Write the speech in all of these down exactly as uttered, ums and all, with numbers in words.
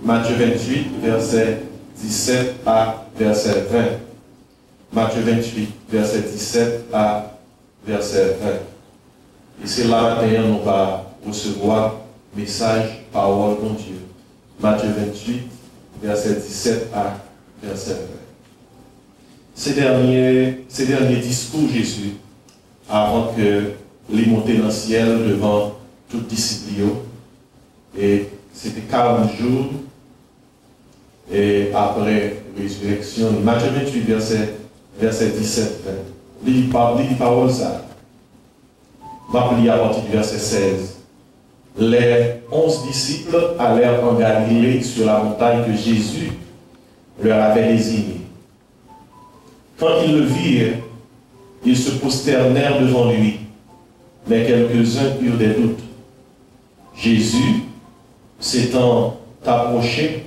Matthieu vingt-huit, verset dix-sept à verset vingt. Matthieu vingt-huit, verset dix-sept à verset vingt. Et c'est là maintenant nous va recevoir message, parole de Dieu. Matthieu vingt-huit, verset dix-sept à verset vingt. Ces derniers, ces derniers discours Jésus, avant que les montées dans le ciel devant toute discipline, et c'était quarante jours, et après résurrection, Matthieu vingt-huit, verset, verset dix-sept, vingt. Il dit parole ça. Je vais lire à partir du verset seize. Les onze disciples allèrent en Galilée sur la montagne que Jésus leur avait désignée. Quand ils le virent, ils se prosternèrent devant lui, mais quelques-uns eurent des doutes. Jésus, s'étant approché,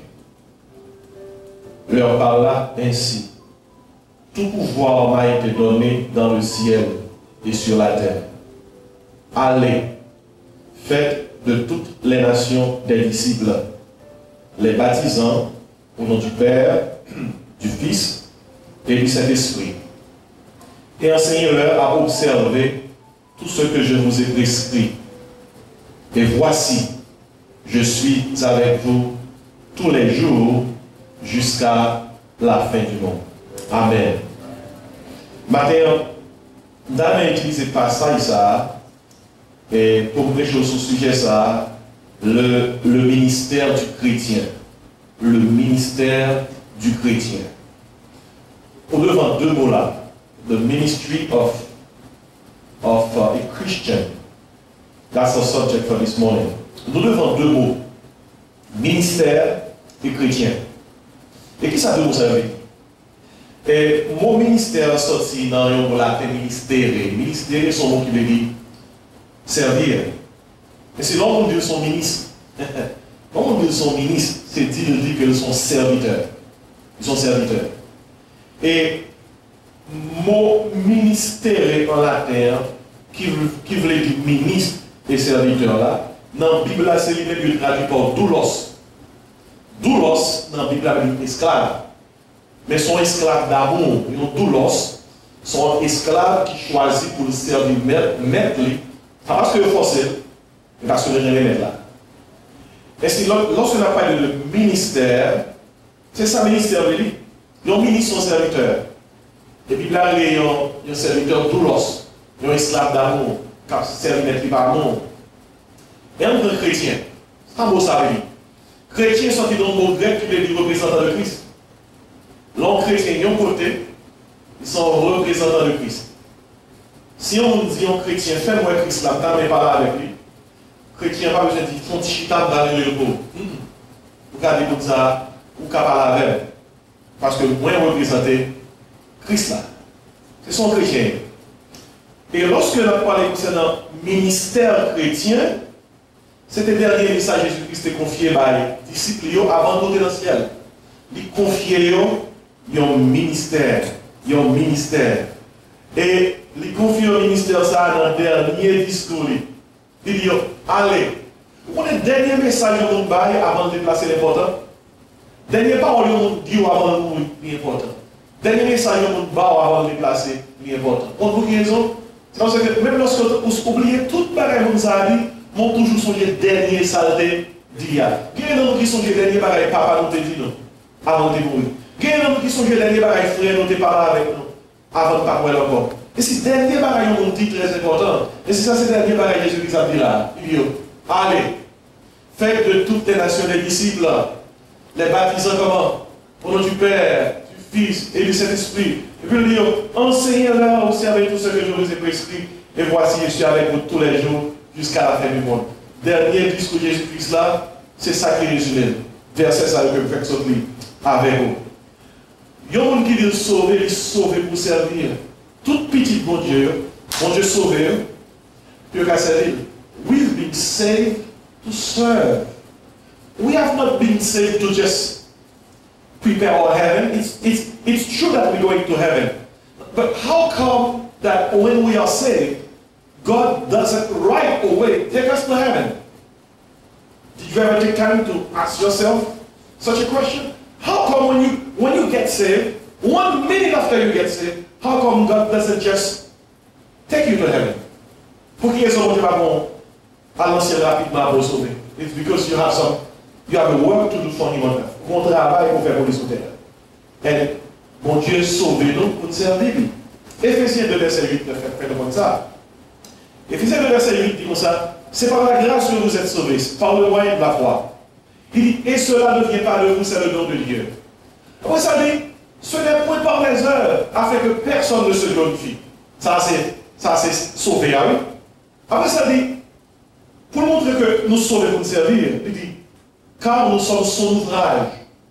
leur parla ainsi. Tout pouvoir m'a été donné dans le ciel et sur la terre. Allez, faites de toutes les nations des disciples, les baptisant au nom du Père, du Fils et du Saint-Esprit. Et enseignez-leur à observer tout ce que je vous ai prescrit. Et voici, je suis avec vous tous les jours jusqu'à la fin du monde. Amen. Maintenant, dans l'utilisé passage ça, et pour prêcher sur ce sujet ça, le, le ministère du chrétien. Le ministère du chrétien. Au devant deux mots là, the ministry of, of uh, a Christian. That's our subject for this morning. Nous devons deux mots, ministère et chrétien. Et qui ça veut vous servir? Et mon ministère sorti dans le mot latin ministère. Ministère, c'est un mot qui veut dire servir. Et c'est là où on dit son ministre. Quand on dit son ministre, c'est dire qu'ils sont serviteurs. Ils sont serviteurs. Et mon ministère en latin, qui, qui veut dire ministre et serviteur là, dans la Bible, c'est lui-même traduit par doulos. Doulos, dans la Bible, c'est esclave. Mais son esclave d'amour, ils doulos, sont esclaves qui choisissent pour le servir maître, pas parce que c'est forcé, mais parce que c'est le mettre là. Et si lorsqu'on a parlé de ministère, c'est ça le ministère de lui. Le ministre, son serviteur. Et puis là, il y a un serviteur doulos, il y a un esclave d'amour, qui sert maître par amour. Et un grand chrétien, c'est un beau salut. Chrétien sorti dans le mot grec qui veut dire représentant de Christ. L'homme chrétien, d'un côté, ils sont représentants de Christ. Si on dit un chrétien, fais-moi Christ là, t'as même pas avec lui. Chrétien, pas besoin de dire, font chita dans le repos. Vous regardez comme ça, ou qu'à parler avec. Parce que moi, représenter Christ là. C'est son chrétien. Et lorsque l'on parle concernant le ministère chrétien, c'était le dernier message que Jésus-Christ est confié par les disciples avant de monter dans le ciel. Il confiait un ministère. Un ministère. Et il confie au ministère ça dans le dernier discours. Il dit, allez, vous avez le dernier message que vous avez avant de déplacer l'important. Dernier parole que vous dit avant de mourir, l'important. Dernier message que vous avez avant de déplacer l'important. On vous dit raison? C'est parce que même lorsque vous oubliez tout le bagage que vous avez dit, mon toujours songer dernier saleté d'hier. Il y a des gens qui sont les derniers bagages papa nous te dit non, avant de mourir. Il y a des gens qui sont les derniers bagages frère nous te parlé avec nous, avant de ne pas mourir encore. Et si dernier bagages nous dit très important, et si ça c'est le dernier bagage que Jésus a dit là, il dit, allez, faites de toutes les nations des disciples, les baptisant comment? Au nom du Père, du Fils et du Saint-Esprit. Et puis il dit, enseignez-leur, observez tout ce que je vous ai prescrit, et voici, je suis avec vous tous les jours, jusqu'à la fin du monde. Dernier discours de Jésus-Christ là, c'est ça qui résume. Verset ça que vous faites sortir avec vous. Il y a un monde qui dit sauver, il sauver pour servir. Toute petite bon Dieu, bon Dieu sauver, Dieu a servi. We've been saved to serve. We have not been saved to just prepare our heaven. It's, it's, it's true that we're going to heaven. But how come that when we are saved, God doesn't right away take us to heaven? Did you ever take time to ask yourself, such a question? How come when you when you get saved, one minute after you get saved, how come God doesn't just take you to heaven? Pour qui est-ce que pas bon à l'ancien rapidement pour sauver? It's because you have some you have a work to do for him on earth. Mon travail pour faire pour les sur terre. Et mon Dieu sauve nous pour nous servir. Éphésiens deux verset huit fait comme ça. Éphésiens deux verset huit dit comme ça. C'est par la grâce que vous êtes sauvés, par le moyen de la foi. Il dit, et cela ne vient pas de vous, c'est le don de Dieu. Après ça dit, ce n'est point par les œuvres, afin que personne ne se glorifie. Ça c'est, ça c'est sauvé, ah oui. Après ça dit, pour montrer que nous sommes pour nous servir, il dit, car nous sommes son ouvrage,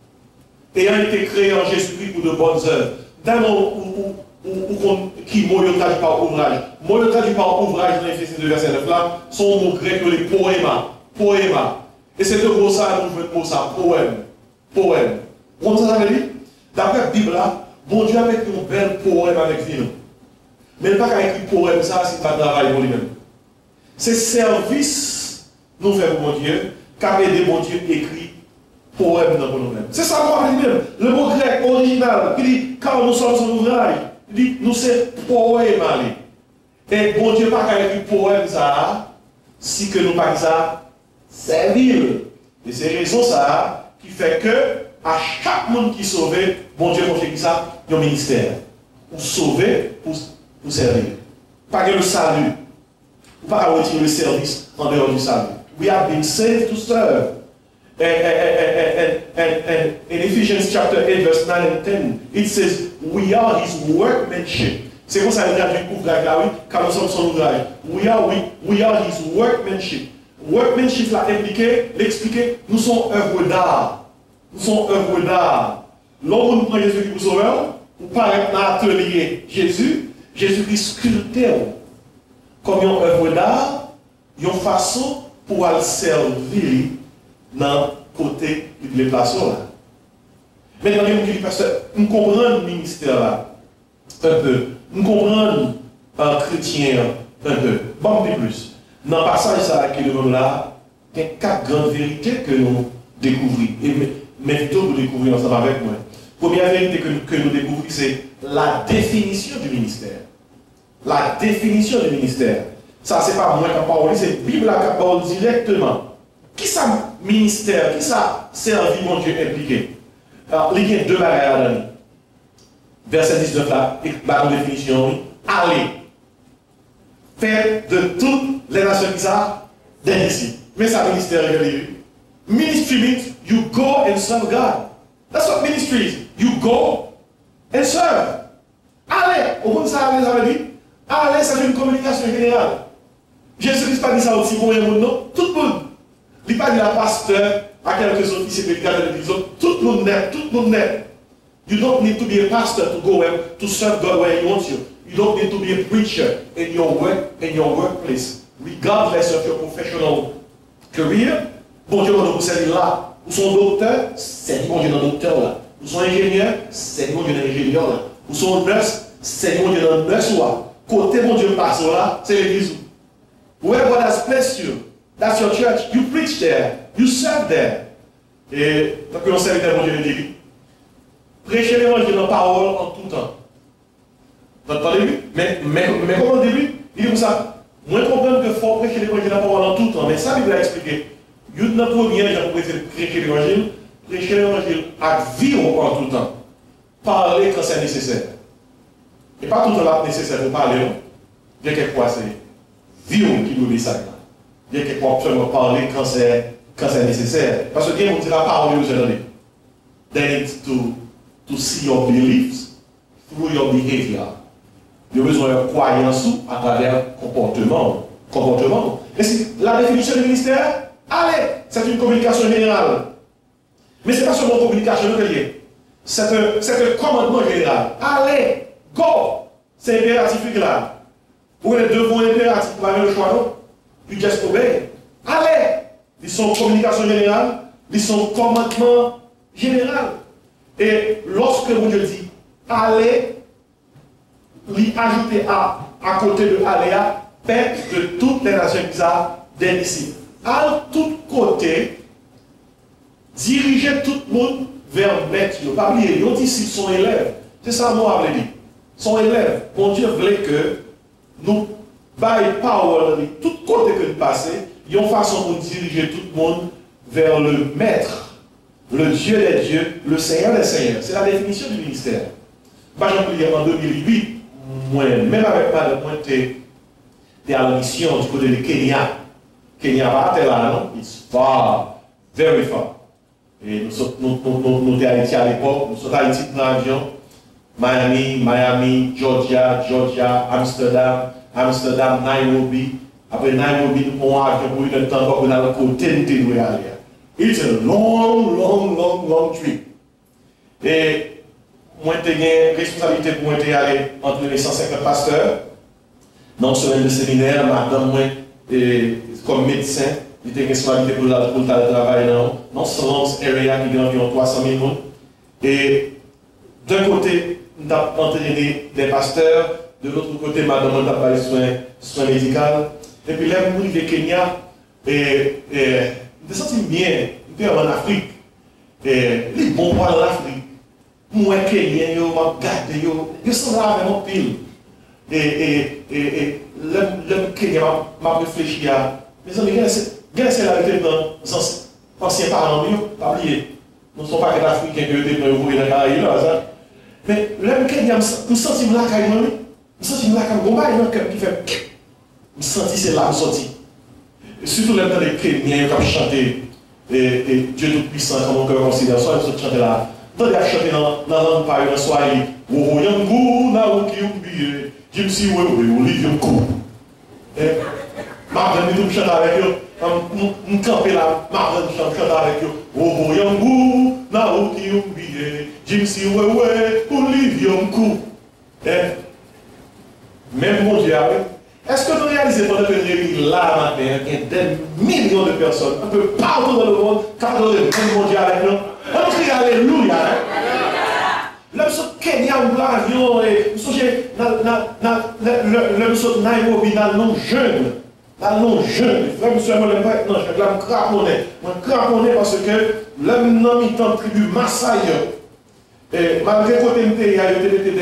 ayant été créés en Jésus-Christ pour de bonnes œuvres. Dans le ou qui mot traduit par ouvrage. Mot traduit par ouvrage dans l'Éphésiens deux verset neuf là, sont mots grecs les poéma. Poéma. Et c'est de gros ça, nous jouons pour ça, poème. Poème. Vous comprenez ça, ça veut dire? D'après la Bible là, bon Dieu a fait un bel poème avec nous. Mais il n'y a pas qu'à écrire poème, ça, c'est pas de travail pour lui-même. C'est service, nous faisons pour mon Dieu, qu'a aidé mon Dieu écrit poème dans nous-mêmes. C'est ça qu'on dit même. Le mot grec original, qui dit, car nous sommes son ouvrage. Il dit, nous sommes poème. Et bon Dieu n'a pas écrit poème ça, si que nous pas ça, servir. Et c'est raison ça qui fait que à chaque monde qui est sauvé, bon Dieu a fait ça, il y a un ministère. Pour sauver, pour, pour servir. Pas que le salut. Pas retirer le service en dehors du salut. We have been saved to serve. And, and, and, and, and in Ephesians chapter eight, verse nine and ten, it says, we are his workmanship. C'est comme ça qu'il traduit ouvrage là, oui, car nous sommes son ouvrage. We are, we, we are his workmanship. Workmanship l'a impliqué, l'expliquer, nous sommes œuvres d'art. Nous sommes œuvres d'art. Lorsque nous prenons Jésus pour sauveur, ou paraître dans l'atelier Jésus, Jésus-Christ sculpté comme une œuvre d'art, une façon pour aller servir dans le côté de l'éplation là. Maintenant, je dis, parce que nous comprenons le ministère là, un peu. Nous comprenons un chrétien un peu. Bon, plus. Dans le passage ça, qui est devant nous là, il y a quatre grandes vérités que nous découvrons. Et mais plutôt nous découvrir ensemble avec moi. Première vérité que, que nous découvrons, c'est la définition du ministère. La définition du ministère. Ça, c'est pas moi qui parle, c'est la Bible qui parle directement. Qui ça ministère, qui ça servi mon Dieu impliqué? Alors, il y a deux bagages là. Verset dix-neuf là, et par définition, allez, faites de toutes les nations qui sont des disciples. Mais ça, ministère, regardez. Ministry means you go and serve God. That's what ministry is. You go and serve. Allez, au bout de ça, ça veut dire, allez, c'est une communication générale. Jésus-Christ n'a pas dit ça aussi pour un monde, non? Tout le monde. Il n'a pas dit à pasteur, à quelques officiers médicaux de l'église, tout le monde net, tout le monde net. You don't need to be a pastor to go where, to serve God where He wants you. You don't need to be a preacher in your work, in your workplace. Regardless of your professional career, bon Dieu, quand vous servir là, vous sont docteur, c'est bon Dieu dans le docteur là. Vous sont ingénieur, c'est bon Dieu dans l'ingénieur là. Vous sont nurse, c'est bon Dieu dans le nurse là. Côté bon Dieu pasteur là, c'est l'église. Where God has placed you, that's your church. You preach there, you serve there. Et tant que l'on sert de bon Dieu dit, prêchez l'évangile en parole en tout temps. Vous entendez? Mais, mais, mais comme au début, il dit comme ça, moi je comprends qu'il faut prêcher l'évangile en parole en tout temps. Mais ça, il va expliquer. Il n'y a pas de pour prêcher l'évangile, prêcher l'évangile à vivre en tout temps. Parler quand c'est nécessaire. Et pas tout le temps nécessaire pour parler. Il y a quelquefois c'est vivre qui nous dit ça. Il y a quelquefois absolument parler quand c'est quand c'est nécessaire. Parce que Dieu vous dira parole aux gens. They need to, to see your beliefs through your behavior. Il y a besoin de croyance à travers le comportement. comportement. Et c'est la définition du ministère. Allez, c'est une communication générale. Mais ce n'est pas seulement une communication générale. C'est un, un commandement général. Allez, go. C'est impératif là. Vous avez deux mots impératifs pour avoir le choix, non? You just obey. Allez. Ils sont communication générale. Ils sont commandement général. Et lorsque vous dit allez, lui ajouter à, à côté de aléa, fait de toutes les nations qui sont des disciples. À tout côté, diriger tout le monde vers maître. Pas oublier, les disciples sont élèves. C'est ça que moi je dit. Sont élèves. Mon Dieu voulait que nous, by power, tout côté que nous passons, il y a une façon pour diriger tout le monde vers le maître, le Dieu des dieux, le Seigneur des seigneurs. C'est la définition du ministère. Par exemple, en deux mille huit, moi, même avec madame, moi, j'étais à la mission du côté de Kenya. Kenya va être là, non? It's far, very far. Et nous sommes nous, nous, nous, nous, à Haïti à l'époque, nous sommes à Haïti dans l'avion, Miami, Miami, Georgia, Georgia, Amsterdam, Amsterdam, Nairobi. Après Nairobi, nous avons un avion pour une temps pour aller au côté de nous aller. It's a long, long, long, long trip. Et moi, j'ai une responsabilité pour moi aller entre les cent cinquante pasteurs. Dans une semaine de séminaire, madame, moi, et, comme médecin, il était responsabilité pour le travail dans non Slums Area qui est environ trois cent mille personnes. Et d'un côté, nous avons entraîné des pasteurs, de l'autre côté, madame, on a parlé de soins, soins médicaux. Et puis là, nous arrivons au Kenya, et nous sommes bien, nous sommes en Afrique. Et les bons poils en Afrique. Moi, Kenyan, yo, m'a gardé, yo, yo sont là avec mon pile. Et, et, et, et, le Kenya m'a réfléchi à, mes amis, c'est la vérité dans les anciens parents, pas oublier. Nous ne sommes pas que des Africains qui ont été envoyés dans la Caraïbe, mais le Kenya, nous sentons là, nous sentons là, comme un cœur qui fait, nous sentons c'est là, nous sentons. Surtout là, dans les Kenyans, qui ont chanté, et Dieu Tout-Puissant, comme mon cœur considère, soit nous chanter là. Dans les chanter dans la langue par exemple, Swahili, oh yangu na ukiumbie, jimsi wewe Olivier Mkou. Marvin nous chante avec eux, nous camper là, Marvin chante avec eux, oh yangu na ukiumbie, jimsi wewe Olivier Mkou. Même mon Dieu, est-ce que nous réalisons pendant que nous réunissons là matin, il y a des millions de personnes, un peu partout dans le monde, car nous réunissons mon Dieu avec nous? On crie Alléluia. Là, nous sommes Kenya, nous l'avion, et nous sommes nous sommes Nairobi, dans le jeune. Dans le jeune. Frère, monsieur, moi, non, je vais me craponner. Je me craponner parce que l'homme n'a mis tant de tribus Massaï. Et malgré que il y a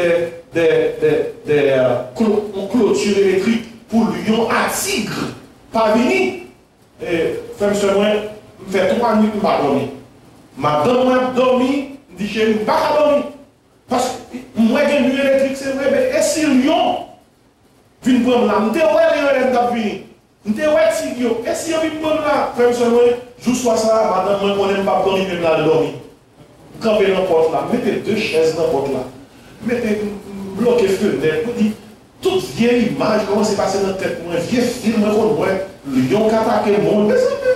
des clôtures électriques pour lion à tigre. Pas venu. Et frère, monsieur, moi, je fais trois nuits pour ne pas dormir. Madame m'a dormi, dit je ne pas dormir. Parce que moi, j'ai une nuit électrique, c'est vrai, mais et si Lyon vient prendre là, je ne sais pas si Lyon vient. Je ne sais pas si Lyon. Et si Lyon vient prendre là, frère, monsieur, moi, je sois ça, madame, moi, je ne pas dormir, même là, de dormir. Campez dans la porte là, mettez deux chaises dans la porte là. Mettez, bloquez fenêtre, vous dites, toute vieille image, comment c'est passé dans la tête, moi, vieux film, moi, Lyon qui attaque le monde.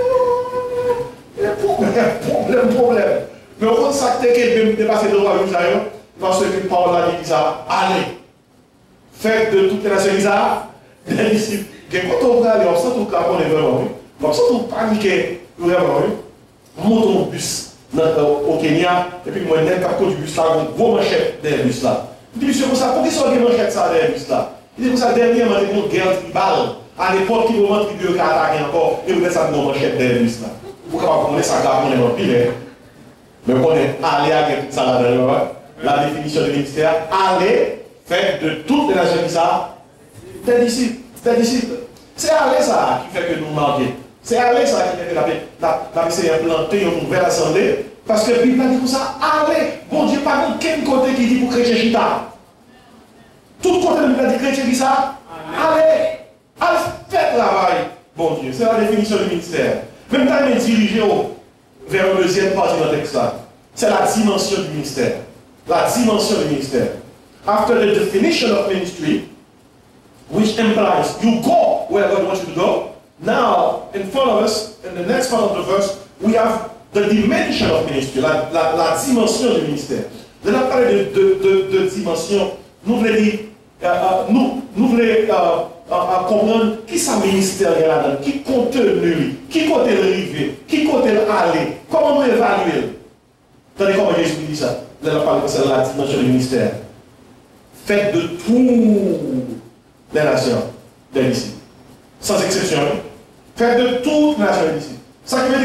Problème, problème. Mais on constate qu'il peut dépasser le royaume d'Israël parce que Paul a dit ça. Allez, faites de toutes les nations des disciples. Quand on va aller, on sent tout cas qu'on est vraiment, on sent tout paniquer, vraiment. On monte au bus au Kenya, et puis moi, je n'ai pas du bus là, on voit manchette des bus là. Je dis, monsieur, pourquoi ils sont des manchettes ça des bus là? Il dit, pour ça, dernièrement, il y a une guerre tribale. À l'époque, il y a une tribu qui a attaqué encore, et vous êtes ça dans manchette des bus là. Vous pouvez ça on est en pile. Mais on est allé avec ça là la définition du ministère, aller faire de toutes les nations qui ça, des disciples, des disciples. C'est aller ça qui fait que nous manquons. C'est aller ça qui fait que la la Seigneur planté une nouvelle assemblée. Parce que la Bible a dit comme ça, allez, bon Dieu, pas quel côté qui dit pour chrétien chita. Tout côté de la Bible a dit chrétien qui ça, allez, allez, faites travail. Bon Dieu, c'est la définition du ministère. Même quand il est dirigé vers le deuxième partie de notre texte, c'est la dimension du ministère. La dimension du ministère. After the definition of ministry, which implies you go where God wants you to go, now, in front of us, in the next part of the verse, we have the dimension of ministry, la, la, la dimension du ministère. De la parler de, de, de, de dimension, nous voulons dire, euh, euh, nous, nous voulons euh, à comprendre qui ça ministère là-dedans, qui contenu, qui côté le rivé, qui côté aller, comment nous évaluer. Attendez comment Jésus dit ça. Là, on parle de ça, la dimension du ministère. Faites de toutes les nations des disciples. Sans exception. Faites de toutes les nations des disciples. Ça veut dire que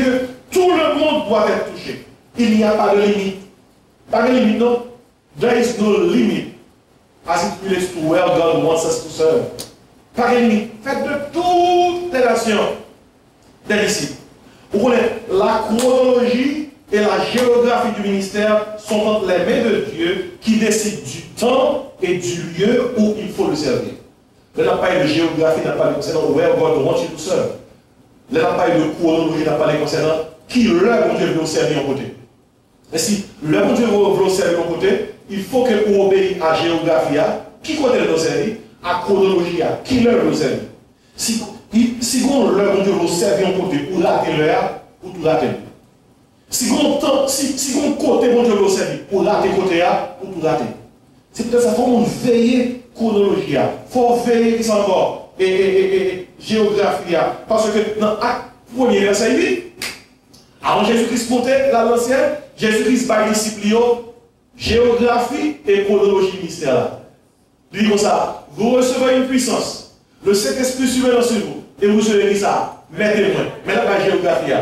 Tout le monde doit être touché. Il n'y a pas de limite. Pas de limite, non? There is no limit as it relates to where God wants us to serve. Pas de limite. Faites de toutes les nations des disciples. Vous connaissez, la chronologie et la géographie du ministère sont entre les mains de Dieu qui décide du temps et du lieu où il faut le servir. Là, n'a pas de géographie, n'a pas de concernant where God wants you to serve. Là, n'a pas de chronologie, n'a pas de concernant qui leur bon Dieu veut servir en côté. Et si le bon Dieu veut servir en côté, il faut que vous obéissiez à la géographie, qui côté le servir, à la chronologie, qui leur veut servir. Si, si vous leur bon Dieu veut servir en côté, ou rater leur, ou tout rater. Si vous si, si côté bon Dieu veut servir, ou rater côté, ou tout rater. C'est peut-être ça, il faut veiller chronologie, il faut veiller qui s'en va, et, et, et, et géographie, parce que dans l'acte premier verset, il dit, avant Jésus-Christ montait là l'ancien, Jésus-Christ va disciple géographie et chronologie ministère. Il dit comme ça, vous recevez une puissance, le Saint-Esprit survenant sur vous, et vous serez ça, mettez-moi, mettez la géographie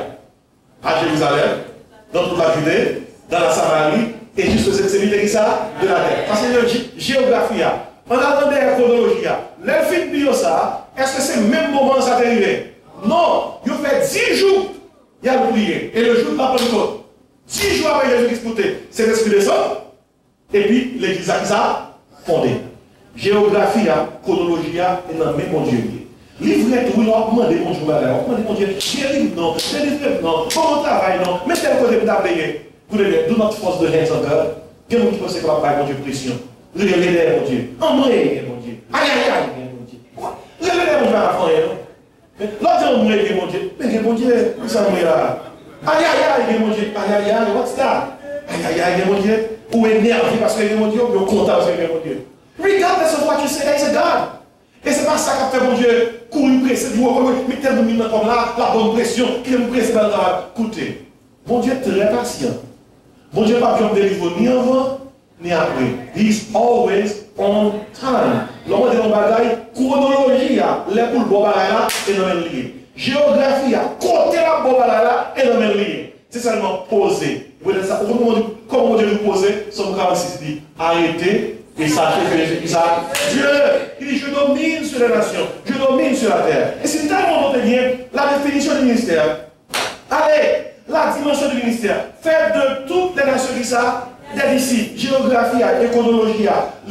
à Jérusalem, dans toute la Judée, dans la Samarie, et jusqu'aux extrémités de la terre. Parce que la géographie, on a demandé la chronologie, l'elfine bio ça, est-ce que c'est le même moment que ça t'est arrivé? Non, il fait dix jours. Il y a l'oublié. Et le jour de la Pentecôte, six jours après Jésus-Christ monté, c'est l'Esprit descend. Et puis l'Église a fondé. Géographie, chronologie, et dans le même bon Dieu. Livret, oui, on a demandé mon Dieu, on a demandé mon Dieu, guérir, non, délivrer, non, bon travail, non, mais tel côté pour payer. Vous voyez, de notre force de hands encore, quel monde qui pense que va payer mon Dieu pression? Regardez, mon Dieu. En moi, mon Dieu. Aïe, aïe, aïe, mon Dieu. Regardez, mon Dieu, à la fin, non? L'autre, on mourir, mon Dieu. Mais mon Dieu, où ça mourir là? Aïe, aïe, aïe, mon Dieu. Aïe, aïe, aïe, what's that? Aïe, aïe, aïe, mon Dieu. Ou énervé parce que mon Dieu, ou content parce que mon Dieu. Regardless of what you say, there is a God. Et c'est pas ça qu'a fait mon Dieu courir presser, mais tellement mis comme là, la bonne pression, qu'il me presse dans le travail. Écoutez, mon Dieu est très patient. Mon Dieu n'est pas comme délivrer ni avant, ni après. He is always on time. L'homme de l'homme bagaille, chronologie, les poules bon bagaille là, et non même lié. Géographie, côté la bon bagaille là, et non même lié. C'est seulement poser. Vous voyez ça, comment Dieu nous poser, son quarante-six dit, arrêtez. Et sachez que ça, Dieu, il dit, je domine sur les nations, je domine sur la terre. Et c'est tellement bien la définition du ministère. Allez, la dimension du ministère. Faites de toutes les nations qui sont des disciples, géographie, éconologie,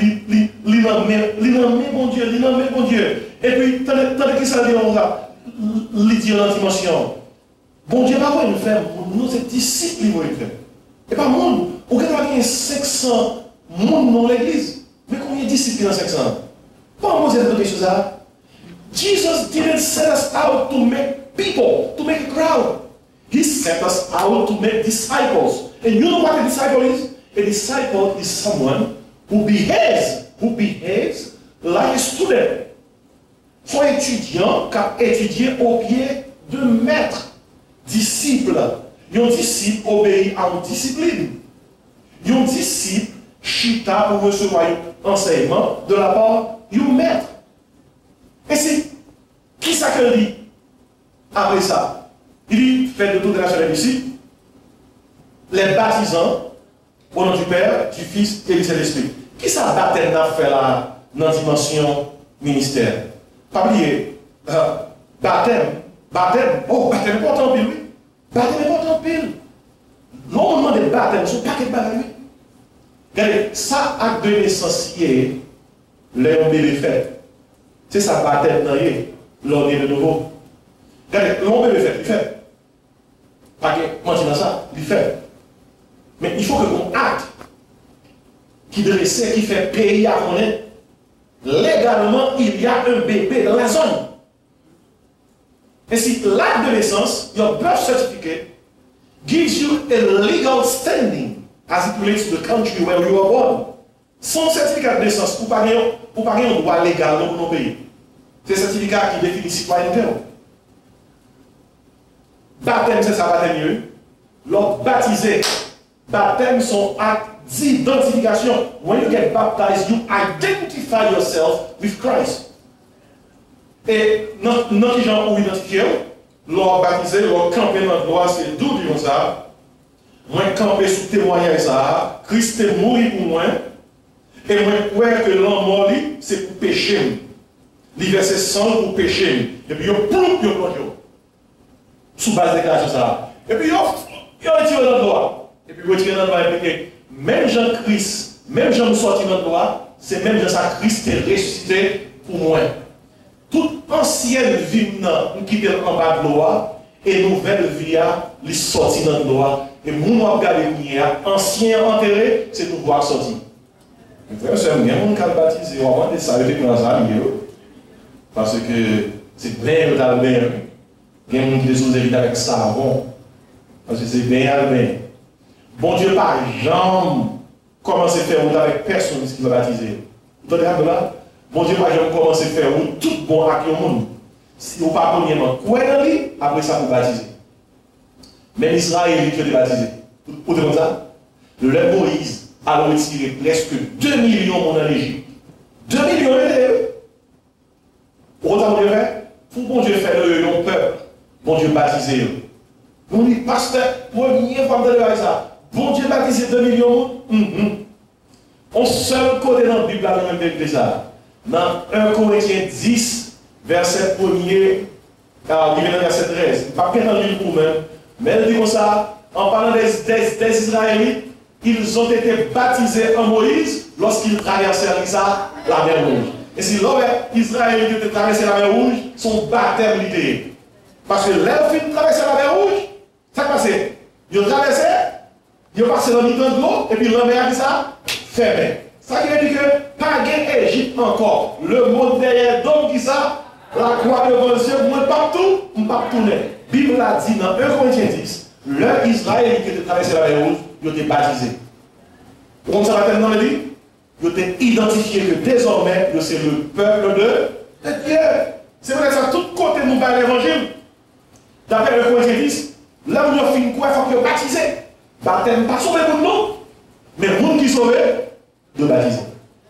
l'innommé bon Dieu, l'innommé bon Dieu. Et puis, tandis qu'il s'en dit, on dit la dimension. Bon Dieu, pas quoi il fait, nous, c'est disciples, il va le faire. Et pas monde, on a cinq cents monde dans l'église. Mais combien de disciples dans cinq cents? Pourquoi vous êtes dans choses là? Jesus didn't set us out to make people, to make a crowd. He set us out to make disciples. And you know what a disciple is? A disciple is someone who behaves, who behaves like a student. Son étudiant qui a étudié au pied de maître. Disciple. Un disciple obéit à une discipline. Un disciple chita pour recevoir un enseignement de la part du maître. Et c'est qui ça qu'il dit après ça? Il dit, faites de toutes les nations des disciples, les baptisants au nom du Père, du Fils et du Saint-Esprit. Qui ça baptême n'a fait là dans la dimension ministère? Pas oublier, euh, baptême, baptême, oh, baptême est important pile, oui. Baptême est important pile. Normalement, des baptêmes sont pas qu'un baptême. Regardez, ça, acte de naissance, les hommes bébé fait. C'est ça, baptême, l'on est de nouveau. Regardez, l'homme bébé fait, il fait. Pas que, moi, je dis ça, il fait. Mais il faut que mon acte, qui dressait, qui fait payer à connaître, légalement, il y a un bébé dans la zone. Et si l'acte de naissance, your birth certificate, gives you a legal standing as it relates to the country where you were born. Son certificat de naissance, pour pas un droit légal dans nos pays. C'est un certificat qui définit citoyenneté. Baptême, c'est ça, baptême mieux. L'autre baptisé. Baptême, son acte d'identification. When you get baptized, you identify yourself with Christ. Et notre gens ont identifié, l'on baptisé, l'on campé dans le droit, c'est d'où disons ça. Moi, campé sous témoignage ça, Christ est mort pour moi, et moi, crois que l'homme mort, c'est pour pécher. Il verse sang pour pécher. Et puis, il plombe, il plonge. Sous base de déclaration ça. Et puis, il retire dans le droit. Et puis, il retire dans le droit. Même Jean-Christ, même Jean nous sorti dans le droit, c'est même Jean Christ est ressuscité pour moi. Toute ancienne vie qui est en bas de loi et nouvelle vie qui sorti dans le droit. Et mon regardé ancien enterré, c'est nouveau sorti. Frère, c'est un monde qui a baptisé, on va dire ça, il dans ça, parce que c'est bien le bien. Il y a des gens qui sont hérités avec ça avant. Parce que c'est bien bien. Bon Dieu, par jamais commencer à faire avec personne qui va baptiser. Vous entendez là? Bon Dieu, par jamais commencer à faire tout bon avec le monde. Si vous ne pas premièrement quoi dans lui, après ça vous baptiser. Mais Israël qui est baptisé. Vous entendez ça? Le lait Moïse a retiré presque deux millions dans l'Égypte. deux millions d'élèves. Pourquoi vous fait? Pour bon Dieu faire le peuple. Bon Dieu baptisé. On dit, pasteur, première fois que vous avez ça. Bon Dieu baptisé deux millions. Mm-hmm. On seul côté dans la Bible, là, même de ça. Dans un Corinthiens dix, verset premier, alors, il vient dans verset treize. Pas bien dans le livre pour même. Mais elle dit comme ça, en parlant des, des, des Israélites, ils ont été baptisés en Moïse lorsqu'ils traversèrent la mer Rouge. Et si l'homme Israël qui traversé la mer Rouge, son baptême littéraire. Parce que l'homme qui traversé la mer Rouge, ça qui passe. Ils ont traversé, ils ont passé dans le milieu de l'eau, et puis la mer a dit ça, fermé. Ça qui veut dire que pas gain Égypte encore. Le monde derrière d'homme qui ça, la croix devant les yeux, moi partout, on ne pas tourner. La Bible a dit dans un Corinthiens dix, l'homme Israël qui a traversé la mer Rouge, ils ont été baptisés. Comme ça va tellement le dire? Ils ont identifié que désormais, c'est le peuple de Dieu. C'est vrai que ça, tout côté nous parle l'évangile. D'après le Corinthiens dix, là où nous finissons quoi, il faut qu'ils soient baptisés. Baptême, pas sauvé pour nous, mais le monde qui sauvé, de baptiser.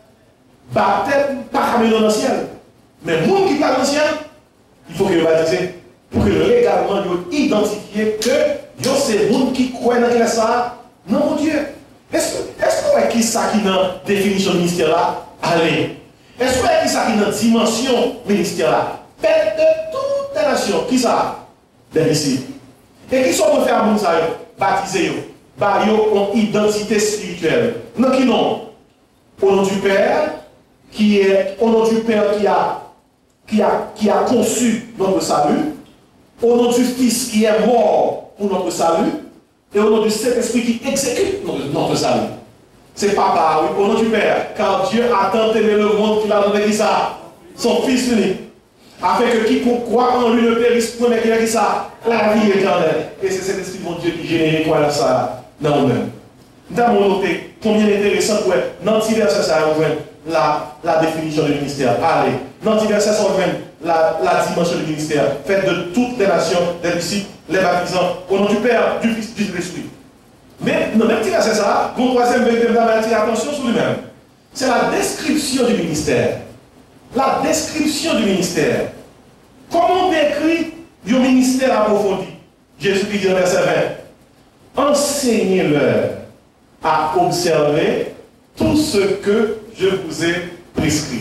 Baptême, pas ramené dans le ciel. Mais le monde qui parle dans le ciel, il faut qu'ils soient baptisés. Pour que légalement, ils identifié que c'est le monde qui croit dans ça. Non, mon Dieu. Est-ce qu'on est qui ça qui est dans la définition du ministère là? Allez. Est-ce qu'on est qui ça qui est dans la dimension ministère là? Faites de toute la nation. Qui ça? Des disciples. Et qui sont pour faire un ça? Baptiser. Bah, ils ont une identité spirituelle. Non, qui non? Au nom du Père, qui est, au nom du Père qui a, qui a, qui a conçu notre salut. Au nom du Fils qui est mort pour notre salut. Et au nom du Saint-Esprit qui exécute notre salut. C'est papa, oui, au nom du Père. Car Dieu a tant aimé le monde qu'il a donné ça, son Fils unique. Afin que quiconque croit en lui ne périsse point, mais qu'il a dit ça, la vie éternelle. Et c'est cet esprit de mon Dieu qui génère quoi ça dans nous-mêmes. Nous avons noté combien intéressant pour être dans le verset ça la, la définition du ministère. Allez, dans le verset ça la, la dimension du ministère. Faites de toutes les nations des disciples, les baptisants, au nom du Père, du Fils, du Saint-Esprit. Mais dans le même petit verset ça, mon troisième vérité, vous avez attiré attention sur lui-même. C'est la description du ministère. La description du ministère. Comment décrit le ministère approfondi? Jésus dit dans le verset vingt. Enseignez-leur à observer tout ce que je vous ai prescrit.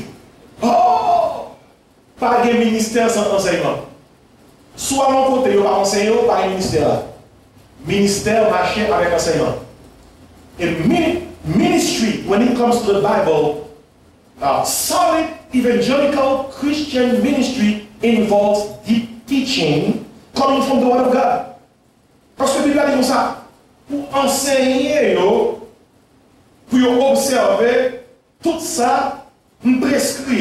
Oh! Pas de ministère sans enseignement. Soit mon côté, il n'y a pas enseigné, pas de ministère. Ministère marché avec enseignement. Et ministry, when it comes to the Bible, uh, solid evangelical Christian ministry involves deep teaching coming from the Word of God. Parce que la Bible dit comme ça, pour enseigner, pour observer, tout ça, nous prescrit.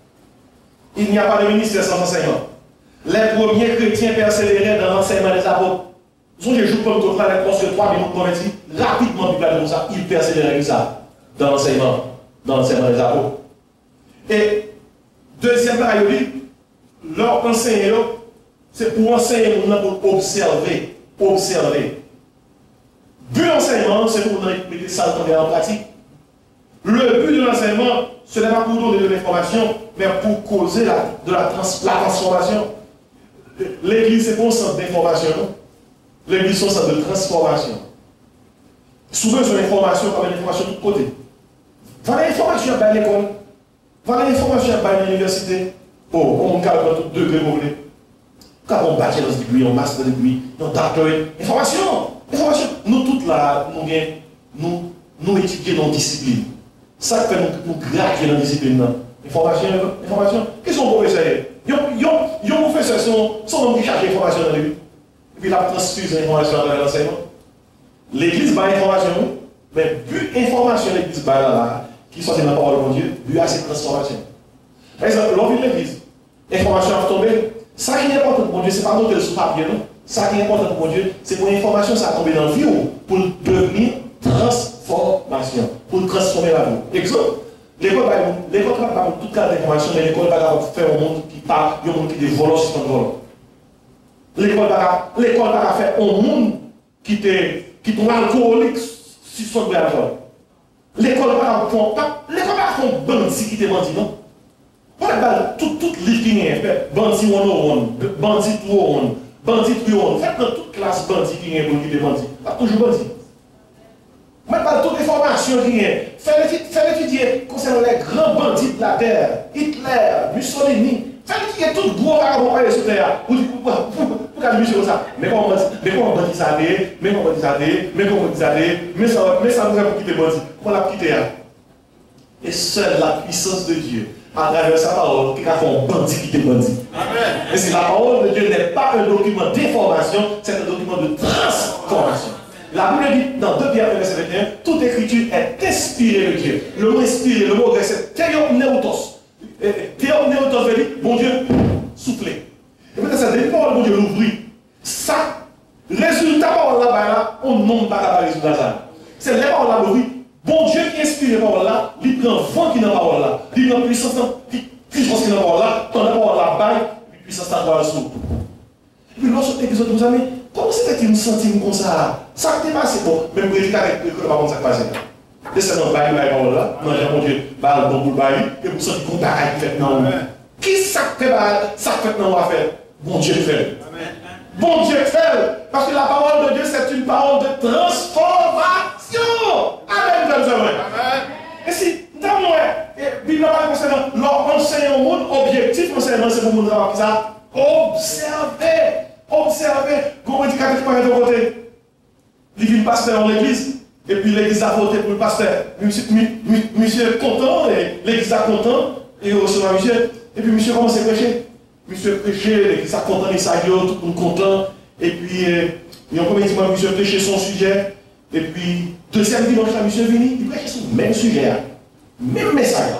Il n'y a pas de ministère sans enseignement. Les premiers chrétiens persévéraient dans l'enseignement des apôtres. Vous savez, je joue comme contre la réponse de trois minutes convertis, rapidement, Bible comme ça, ils persévéraient comme ça, dans l'enseignement, dans l'enseignement des apôtres. Et, deuxième période, leur enseignement, c'est pour enseigner, pour observer, observer. But de l'enseignement, c'est pour mettre ça en pratique. Le but de l'enseignement, ce n'est pas pour donner de l'information, mais pour causer la, de la, trans, la transformation. l'église, c'est pas un centre d'information. L'église, c'est un centre de transformation. Si vous avez besoin d'information, vous avez l'information de tous côtés. Voilà l'information à l'école. Voilà l'information à l'université. Oh, on a tout degré pour vous. Quand on bâtit dans ce degré, on master degré, on doctorate. Information. Information. Nous, toutes là, nous, nous, nous étudions nos disciplines. Ça fait nous, nous graquer dans la discipline. Information, information. Qu'est-ce qu'on peut faire? Les professeurs sont hommes qui cherchent l'information dans lui. Et puis, la transfuse l'information dans l'enseignement. L'église bat l'information, mais plus information l'église bat là, qui soit dans la parole de Dieu, plus à cette transformation. Par exemple, l'on vit l'église, information a tombé. Ça qui est important pour Dieu, ce n'est pas noter sur papier, non? Ça qui est important pour Dieu, c'est pour l'information, ça a tombé dans le vie pour devenir transformation, pour transformer la vie. Exemple, l'école ne va pas toute la d'information, mais l'école va faire un monde qui parle, un monde qui développe sur ton vol. L'école va faire un monde qui est qui sont alcooliques sur son bras. L'école va faire un bandit qui te menti, non? Tout livre qui est fait, bandit cent un, bandit deux cent un, bandit trois cent un, faites dans toute classe bandit qui est pour qui te menti. Pas toujours bandit. Mais pas toutes les formations qui est. Faites étudier concernant les grands bandits de la terre, Hitler, Mussolini. Faites étudier tout gros vagabond sur terre. Pourquoi je dis ça? Mais comment on dit ça? Mais comment on dit ça? Mais comment on dit ça? Mais ça nous a quitté bandit. On l'a quitté. Et seule la puissance de Dieu, à travers sa parole, qui a fait un bandit quitter bandit. Amen. Et si la parole de Dieu n'est pas un document d'information, c'est un document de transformation. La Bible dit dans deux Pierre verset vingt et un, toute écriture est inspirée de Dieu. Le mot inspiré, le mot grec c'est théopnéotos. Théopnéotos veut dire, bon Dieu, soufflé. Et peut-être ça dépend parole bon Dieu l'ouvrir. Ça, résultat par là-bas, on ne nomme pas la résultat ça. C'est les paroles là l'ouvrir. Bon Dieu qui inspire les paroles là, il prend vent qui n'a pas parole là, il prend puissance qui n'a pas parole là, ton la parole là baille, puis puissance n'a pas sous. Et puis lorsque l'épisode vous avez, comment c'était qu'il nous sentit comme ça? Ça qui est passé, bon, même prédicat avec le pas comme ça qui passé. Laissez nous bailler la parole là, non, j'ai mon Dieu, balle bon pour bailler, et vous sentez qu'on parle qui fait non. Qui ça fait balle, ça fait non, on va faire. Bon Dieu fait. Bon Dieu fait, parce que la parole de Dieu c'est une parole de transformation. Amen, Amen. Et si, dans moi, Bible parle concernant l'enseignement au monde, objectif concernant c'est pour nous avoir ça. Observez, observez. Comment dit qu'à de côté, il vient pasteur dans l'église, et puis l'église a voté pour le pasteur. Monsieur est content, et l'église est content, et il reçoit monsieur, et puis monsieur commence à prêcher. Monsieur prêcher, l'église a content, les saillots, tout le monde content, et puis, il y a un premier dimanche, monsieur prêcher son sujet. Et puis, deuxième dimanche, là, monsieur est venu, il prêche sur le même sujet, même message.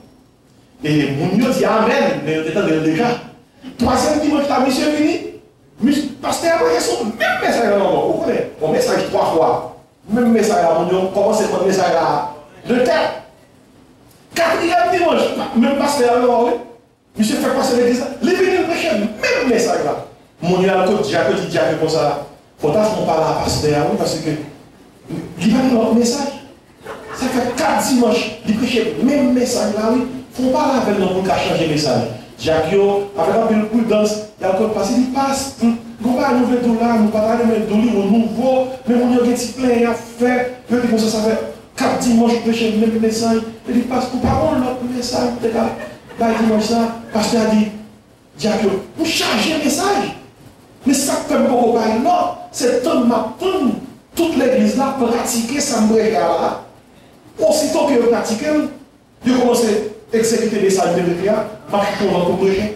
Et mon Dieu dit Amen, mais il était déjà. Troisième dimanche, là, monsieur est venu, monsieur, pasteur a prêché sur le même message. Vous connaissez, mon message trois fois. Même message, là, mon Dieu, comment c'est votre message là? De tête. Quatrième dimanche, même pasteur a monsieur fait passer l'église, il est venu prêcher le même message là. Mon Dieu, à côté, Jacques dit Jacques comme ça. Faut pas qu'on parle à pasteur, parce que. Il va dire notre message. Ça fait quatre dimanches, il prêche le même message là, oui. Il ne faut pas la peine pour changer le message. Jacques, avec un peu de prudence, il y a encore passé, il passe. Nous ne pouvons pas nous là, nous ne pouvons pas nous mettre nouveau, mais on a un petit plein à faire. Puis comme ça, ça fait quatre dimanches, il prêche le même message. Il passe pour parole, l'autre message. Bah, dimanche ça, parce qu'il a dit, Jacques, vous changez le message. Mais ça ne peut pas parler, non. C'est un matin. Toute l'église là pratiquer ça là. Aussitôt que vous pratiquez, vous commencez à exécuter les messages de l'Église, marcher pour votre projet.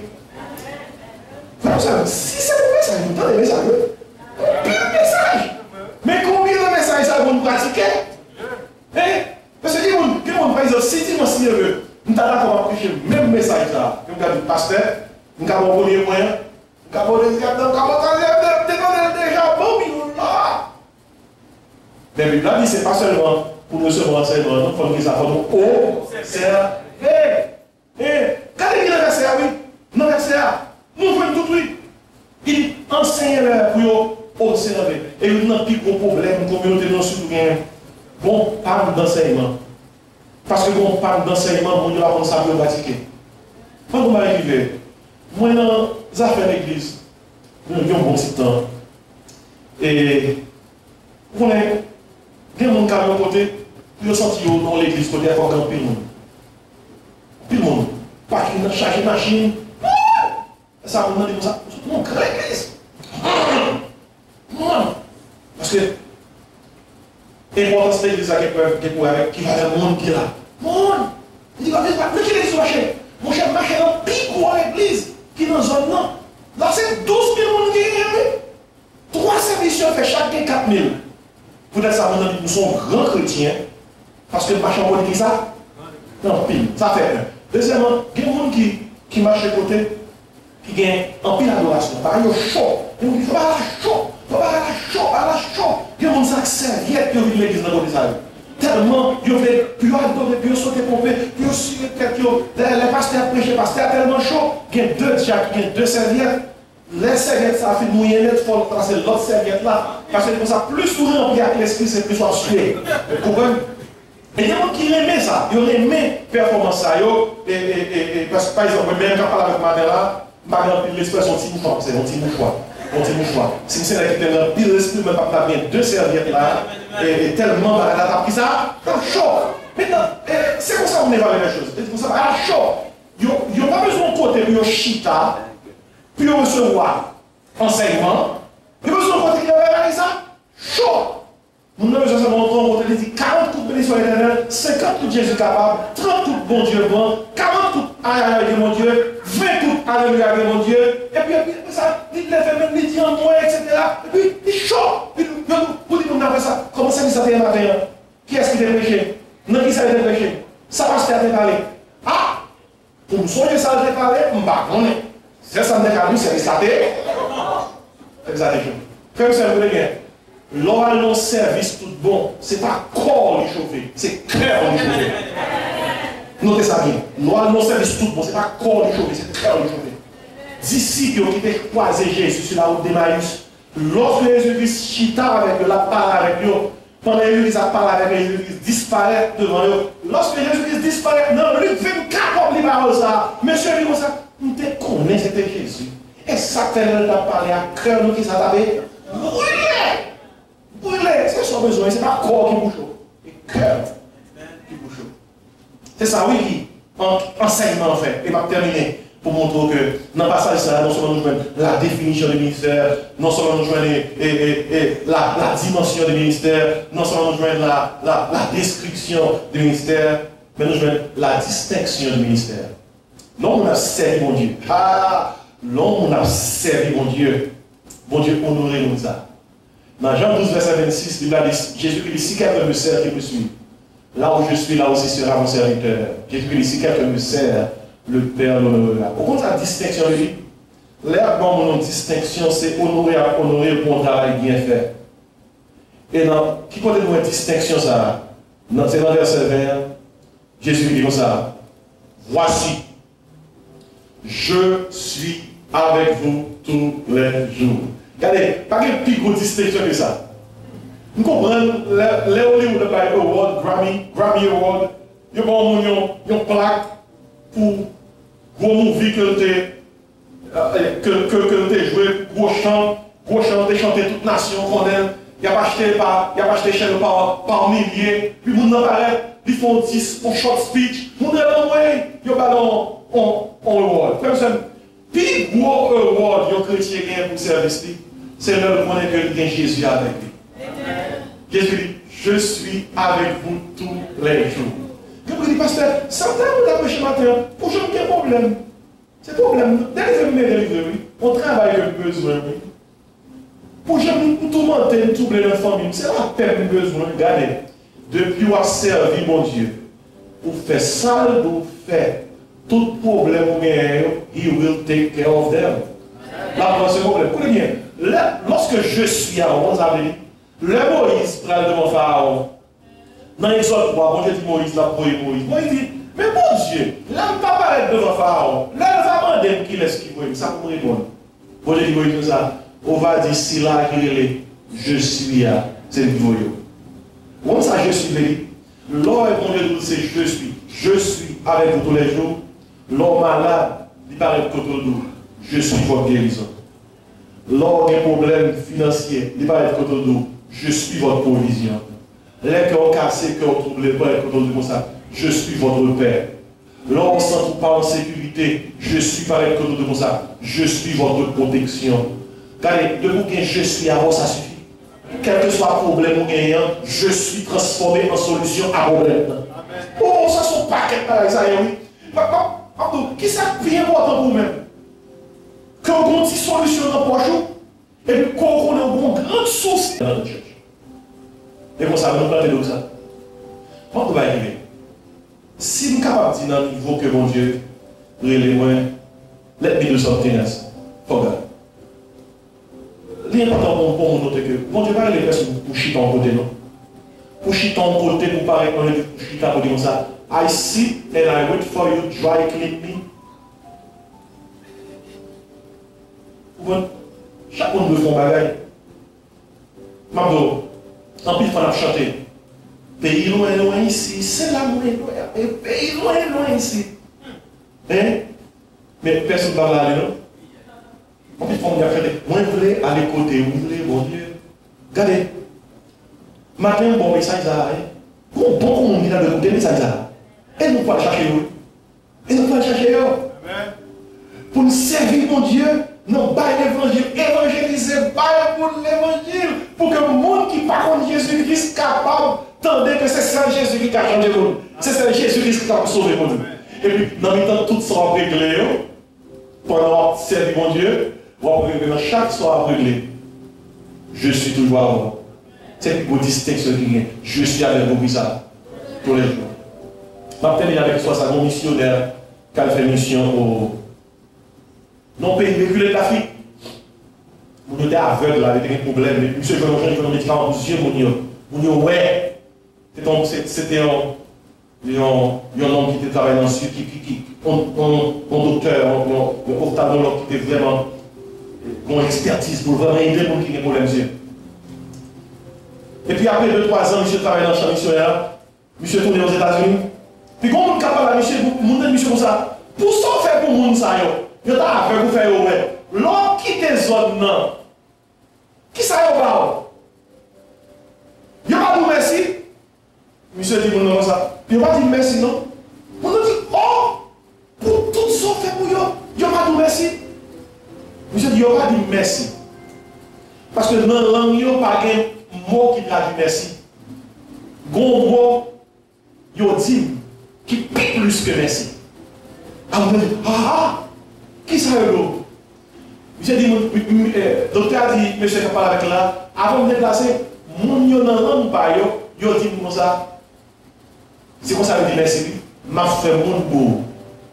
Si c'est un message, vous donnez des messages. Plein de messages. Mais combien de messages ça vous pratiquez? Parce que par exemple, si tu m'as signé, nous avons d'accord à prêcher le même message là. Nous avons dit pasteur, nous avons un premier moyen, nous avons un deuxième, nous avons un déjà bon million là. Mais la Bible dit ce n'est pas seulement pour recevoir l'enseignement, il faut que ça soit observer. Et quand il dit le verset, oui, non, verset, nous voulons tout oui. Il dit enseignez-leur pour observer. Et il y a un petit gros problème, une communauté non souveraine. Bon, parle d'enseignement. Parce que bon, parle d'enseignement, mon Dieu va prendre ça pour pratiquer. Quand vous m'arrivez, moi, dans les affaires de l'église, nous avons un bon petit temps. Et vous connaissez, il y a des gens qui ont côté, ils sont sentis dans l'église, côté à faire un peu de monde. Tout le monde. Pas qu'il y a chaque machine. Ça, on dit comme ça. Non, grand église. Parce que, l'importance de l'église qui va le monde qui est là. Monde. Il dit, mais qui est marché? Mon cher marché dans le pic ou à l'église qui est dans la zone là. Là, c'est douze mille personnes qui est. Trois services fait chacun quatre mille. Peut-être ça, nous sommes grands chrétiens. Parce que le marché en l'église, ça. Non, pile. Ça fait un. Deuxièmement, il y a des gens qui, qui marchent à côté, qui gagnent en pile d'adoration. Par exemple, il y a chaud. Il y a des gens qui font pas la chaud. Il faut pas la chaud, pas la chaud. Il y a des gens qui serviette qui ont vu l'église dans l'église. Tellement, ils ont fait, puis ils ont donné, puis ils ont sauté pompé, puis ils ont suivi tête, les pasteurs prêchent, les pasteurs tellement chaud, il y a deux jacques, il y a deux serviettes. Les serviettes, ça a fait mouiller net, il faut tracer l'autre serviette là. Parce que comme ça, plus souvent rempli avec l'esprit, c'est plus on suit. Vous comprenez? Et il y a des gens qui aimaient ça, ils aimaient performance ça. Et, et, et, et, parce que par exemple, même quand je parle avec Madeleine là, Madeleine, l'expression petit mouchoir, c'est un petit mouchoir. Un petit mouchoir. Si vous savez qu'il y a un pile d'esprit, même pas bien deux serviettes là, et, et tellement, elle a pris ça, dans le chaud. Maintenant, c'est comme ça qu'on évalue les choses. C'est comme ça, à la chaud. Ils n'ont pas besoin de côté pour un chita, puis recevoir enseignement. Ils ont besoin de côté qui va ça, chaud. Nous avons besoin de montrer, on dit quarante coups de bénédiction éternelle, cinquante coups de Jésus capable, trente coups de bon Dieu bon, quarante coups de alléluia mon Dieu, vingt coups de alléluia mon Dieu, et puis, et puis ça, il les fait même, il dit en moins, et cetera. Et puis, il chaud. Puis, vous dites, nous avons ça, comment ça, ça fait un matin? Qui est-ce qui t'a prêché? Non, qui ça a été prêché? Ça passe à te parler. Ah! Pour me soigner ça a été parlé, je ne sais pas. C'est ça, je ne sais pas, c'est ça. C'est ça, comme ça, vous voulez bien. L'oral service tout bon, ce n'est pas corps les chauffer, c'est cœur les chauffer. Notez ça bien. L'oral service tout bon, ce n'est pas corps les chauffer, c'est cœur les chauffer. D'ici que vous avez croisé Jésus sur la route d'Emmaüs, lorsque Jésus-Christ chita avec eux, la parle avec eux, pendant que Jésus-Christ a parlé avec eux, Jésus-Christ disparaît devant eux. Lorsque Jésus-Christ disparaît, non, Luc vingt-quatre, les paroles ça. Monsieur, dit comme ça, nous te connaissons, c'était Jésus. Et ça, tel a parlé à cœur, nous qui ça t'avait brûlé. Brûlé, c'est son besoin, c'est pas corps qui bouge, c'est cœur qui bouge. C'est ça, oui, qui enseignement en fait. Et va terminer pour montrer que dans le passage, ça, non seulement nous jouons la définition du ministère, non seulement nous jouons la, la dimension du ministère, non seulement nous jouons la, la, la description du ministère, mais nous jouons la distinction du ministère. Non, on a servi mon Dieu. Ah, non, on a servi mon Dieu. Mon Dieu, honorez-nous ça. Dans Jean douze, verset vingt-six, il a dit, Jésus dit, si quelqu'un me sert, qu'il me suit. Là où je suis, là aussi sera mon serviteur. Jésus dit, si quelqu'un me sert, le Père l'honorera. Au contraire, la distinction, lui, l'air bon, mon distinction, c'est honorer à honorer le bon travail bien fait. Et dans, qui peut nous une distinction, ça? Dans ce verset vingt, Jésus dit comme ça, voici, je suis avec vous tous les jours. Regardez, pas de plus grosse distinction que ça. Vous comprenez, les Hollywood Award, Grammy, Grammy Award, ils ont une plaque pour gros movie que tu as joué, gros chant, gros chant, tu as chanté toute nation qu'on aime. Il n'y a pas acheté par, il y a pas acheté chaîne par, par milliers. Puis vous n'en parlez, ils font dix, font short speech. Vous n'en parlez, ils ont pas en award. Puis gros award, ils ont chrétien gain pour service. C'est là qu'on est que Jésus avec lui. Jésus dit, je suis avec vous tous les jours. Que vous dites, pasteur, ça vous a prêché matin, pour je n'ai pas problème. C'est problème. Dès que vous m'avez oui. On travaille avec besoin, oui. Pour je nous tourmenter, nous troubler la famille, c'est la peine de besoin. Regardez, depuis qu'on a servi mon Dieu, pour faire ça, pour faire tout problème au meilleur, he will take care of them. Là, c'est le problème. Écoutez bien. Là, lorsque je suis à onze avril, le Moïse prend devant Pharaon. Dans l'Exode trois, bon Dieu dit Moïse, là, pour Moïse. Moïse dit, mais bon Dieu, là, il ne va pas paraître devant Pharaon. Là, il va demander qui laisse qui Moïse. Ça pour répondre. Bon Dieu dit Moïse, ça. On va dire, si là, il est, je suis là. C'est le voyou. Comme ça, je suis là. L'homme bon Dieu dit, c'est je suis. Je suis avec vous tous les jours. L'homme malade, il paraît que je suis votre guérison. lors des problèmes financiers, il va être contre nous. Je suis votre provision. Les cœurs cassés, cœurs troublés, pas être contre nous comme ça. Je suis votre Père. Lors on sent pas en sécurité, je suis pas être contre nous comme ça. Je suis votre protection. Regardez, de vous que je suis avant, ça suffit. Quel que soit le problème ou gagnant, je suis transformé en solution à problème. Oh, ça sont pas quelque chose, oui. Qui ça bien important pour vous-même? Quand on a une solution dans le poche, et puis quand on a une grande source dans notre church. Et comme ça, nous plantons comme ça. Quand on va arriver, si nous sommes capables de dire dans le niveau que mon Dieu, les moins, let me do something else. Forget. L'important pour nous noter que mon Dieu va les personnes pour chiter en côté, non? Pour chiter en côté, pour parler dans le chiter en côté comme ça. I sit and I wait for you, dry clean me. Bon, chaque monde veut faire un bagage. Mabdo, en plus, il faut chanter. Pays loin, loin ici, c'est là loin, loin. Pays loin, loin ici. Hein? Mais personne ne va là, non? En plus, il faut chanter. Moi, je voulais aller côté, vous voulez, bon Dieu. Regardez. Matin, bon message là. Bon, bon, on dit là de côté, message là. Et nous pas chercher eux. Et nous pas chercher eux. Pour nous servir mon Dieu, non pas l'évangile, évangéliser, pas pour l'évangile, pour que le monde qui parle de Jésus-Christ capable d'entendre que c'est ça Jésus qui a changé pour nous. C'est ça Jésus-Christ qui a sauvé pour nous. Et puis, dans le temps, tout sera réglé. Pendant servir mon Dieu, on va dans chaque soir réglé. Je suis toujours à vous. C'est une distinction qui est. Je suis avec vous, ça, tous les jours. Je vais terminer avec toi, c'est mon missionnaire qui a fait mission au non pays reculé de l'Afrique. On était aveugle là, avec des problèmes. Mais monsieur Jean-Jean, il fait un médicament aux yeux, mon yo. Ouais. C'était un homme qui était travaillé dans le sud, qui un docteur, un ophtalmologue qui était vraiment une expertise pour vraiment aider pour qui a des problèmes yeux. Et puis après deux trois ans, monsieur travaille dans le champ missionnaire, monsieur tourné aux États-Unis. Puis comment on est capable de monsieur, monsieur comme ça, pour ça faire pour le monde ça, yo ta affaire pour faire ouais. L'autre qui te zone non. Qui ça yo ba? Yo pas dit merci. Monsieur dit mon nom ça. Yo pas dit merci non. On dit oh pour tout ça fait pour yo. Yo pas dit merci. Monsieur dit yo pas dit merci. Parce que dans la langue yo pas un mot qui traduit merci. Gon mot yo dit qui pique plus que merci. Ah vous dites ah qui ça est là? J'ai dit, le docteur a dit, monsieur qui parle avec là, avant de me déplacer, mon yo nan langue pa yo, yo dit comme ça. C'est comme ça que je dis merci. M'a fait mon beau.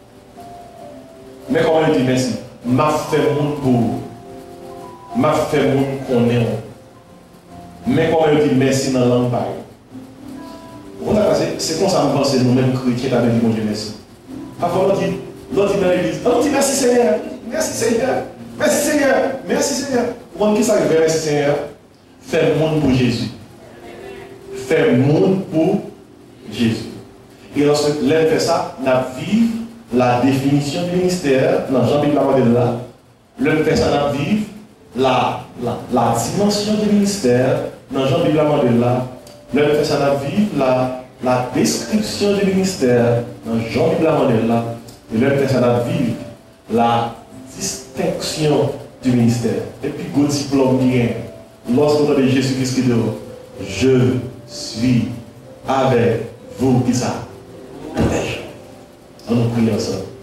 Mais comment je dis merci? M'a fait mon beau. M'a fait mon connaît. Mais comment je dis merci dans la langue pa yo? C'est comme ça que nous pensons nous-mêmes chrétiens avec dit mon Dieu merci. Parfois on dit, l'autre dit dans l'église, on dit merci Seigneur, merci Seigneur, merci Seigneur, merci Seigneur. Pour qui ça veut merci Seigneur? Faire monde pour Jésus. Faire monde pour Jésus. Et lorsque l'homme fait ça, la vive la définition du ministère, dans Jean-Pierre Lamadé là, l'homme fait ça, la vive la, la, la dimension du ministère, dans Jean-Pierre Lamadé là, l'homme fait ça, la vive la, la description du ministère, dans Jean-Pierre Lamadé là, et l'homme fait ça, la vive la distinction du ministère. Et puis, go diplôme bien. Lorsqu'on entend Jésus-Christ qui dit, je suis avec vous, qui ça? On nous prie ensemble.